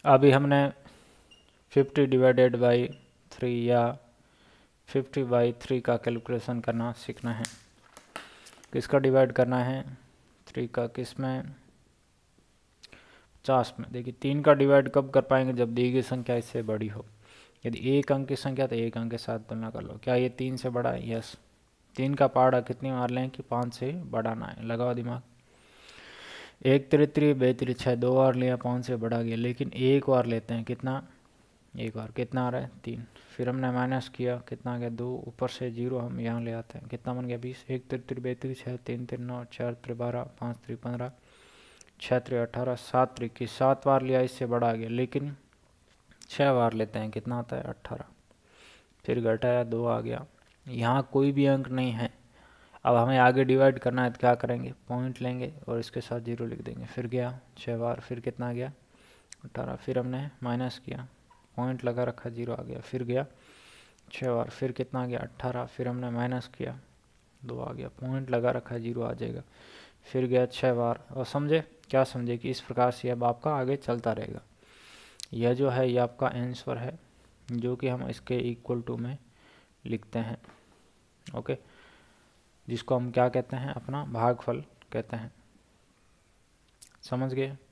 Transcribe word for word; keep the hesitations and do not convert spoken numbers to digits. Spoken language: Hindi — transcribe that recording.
अभी हमने फिफ्टी डिवाइडेड बाई थ्री या फिफ्टी बाई थ्री का कैलकुलेशन करना सीखना है। किसका डिवाइड करना है? थ्री का किस में? पचास में। देखिए तीन का डिवाइड कब कर पाएंगे? जब दी गई संख्या इससे बड़ी हो। यदि एक अंक की संख्या तो एक अंक के साथ तुलना कर लो। क्या ये तीन से बड़ा है? यस। तीन का पहाड़ा कितनी मार लें कि पाँच से बढ़ाना है। लगाओ दिमाग। एक तिरी तिरी बे तिरी छः, दो बार लिया पाँच से बढ़ा गया, लेकिन एक बार लेते हैं। कितना? एक बार। कितना आ रहा है? तीन। फिर हमने माइनस किया, कितना आ गया? दो। ऊपर से जीरो हम यहाँ ले आते हैं, कितना बन गया? बीस। एक तिरी तिरी बे तिरी छः, तीन तिरी नौ, चार तिरी बारह, पाँच तिरी पंद्रह, छः तिरी अठारह, सात तिरी इक्कीस। सात बार लिया इससे बड़ा आ गया, लेकिन छः बार लेते हैं, कितना आता है? अट्ठारह। फिर घटाया, दो आ गया। यहाँ कोई भी अंक नहीं है। अब हमें आगे डिवाइड करना है तो क्या करेंगे? पॉइंट लेंगे और इसके साथ जीरो लिख देंगे। फिर गया छः बार, फिर कितना गया? अठारह। फिर हमने माइनस किया, पॉइंट लगा रखा, जीरो आ गया। फिर गया छः बार, फिर कितना गया? अट्ठारह। फिर हमने माइनस किया, दो आ गया, पॉइंट लगा रखा, जीरो आ जाएगा। फिर गया छः बार। और समझे? क्या समझे? कि इस प्रकार से अब आपका आगे चलता रहेगा। यह जो है ये आपका आंसर है, जो कि हम इसके इक्वल टू में लिखते हैं। ओके, जिसको हम क्या कहते हैं? अपना भागफल कहते हैं। समझ गए?